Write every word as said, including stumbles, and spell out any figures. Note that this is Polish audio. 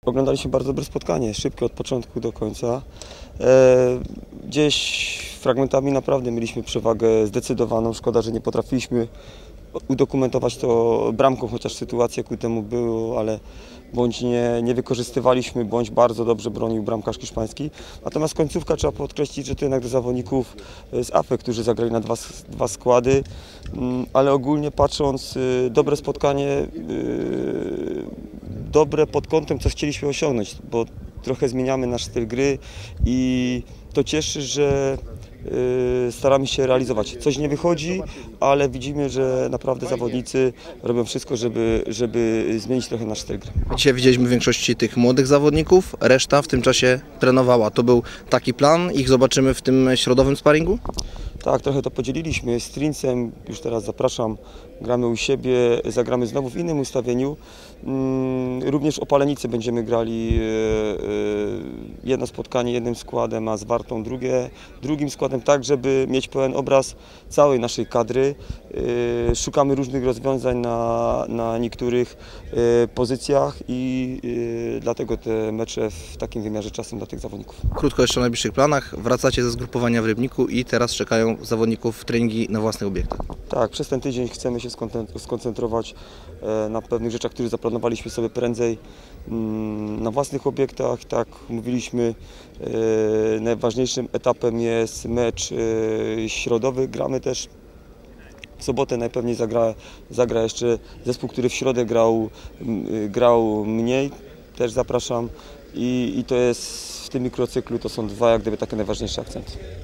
Oglądaliśmy bardzo dobre spotkanie, szybkie od początku do końca. Gdzieś fragmentami naprawdę mieliśmy przewagę zdecydowaną. Szkoda, że nie potrafiliśmy udokumentować to bramką, chociaż sytuacja ku temu było, ale bądź nie, nie wykorzystywaliśmy, bądź bardzo dobrze bronił bramkarz hiszpański. Natomiast końcówka, trzeba podkreślić, że to jednak do zawodników z A F E, którzy zagrali na dwa, dwa składy, ale ogólnie patrząc, dobre spotkanie, dobre pod kątem, co chcieliśmy osiągnąć, bo trochę zmieniamy nasz styl gry i to cieszy, że staramy się realizować. Coś nie wychodzi, ale widzimy, że naprawdę zawodnicy robią wszystko, żeby, żeby zmienić trochę nasz styl gry. Dzisiaj widzieliśmy w większości tych młodych zawodników, reszta w tym czasie trenowała. To był taki plan? Ich zobaczymy w tym środowym sparingu? Tak, trochę to podzieliliśmy z Trincem, już teraz zapraszam, gramy u siebie, zagramy znowu w innym ustawieniu. Również Opalenicy będziemy grali jedno spotkanie jednym składem, a z Wartą drugie, drugim składem, tak żeby mieć pełen obraz całej naszej kadry. Szukamy różnych rozwiązań na, na niektórych pozycjach i dlatego te mecze w takim wymiarze czasem dla tych zawodników. Krótko jeszcze o najbliższych planach. Wracacie ze zgrupowania w Rybniku i teraz czekają zawodników treningi na własnych obiektach. Tak, przez ten tydzień chcemy się skoncentrować na pewnych rzeczach, które zaplanowaliśmy sobie prędzej na własnych obiektach. Tak mówiliśmy, najważniejszym etapem jest mecz środowy. Gramy też w sobotę, najpewniej zagra, zagra jeszcze zespół, który w środę grał, grał mniej. Też zapraszam i, i to jest w tym mikrocyklu, to są dwa jak gdyby takie najważniejsze akcenty.